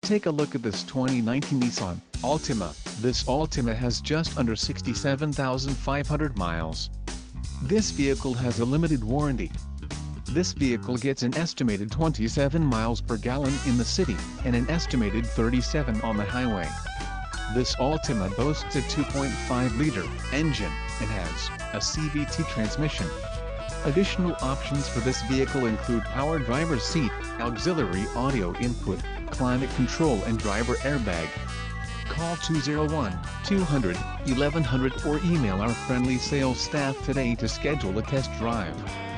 take a look at this 2019 Nissan Altima. This Altima has just under 67,500 miles. This vehicle has a limited warranty. This vehicle gets an estimated 27 miles per gallon in the city, and an estimated 37 on the highway. This Altima boasts a 2.5-liter engine, and has a CVT transmission. Additional options for this vehicle include power driver's seat, auxiliary audio input, climate control and driver airbag. Call 201-200-1100 or email our friendly sales staff today to schedule a test drive.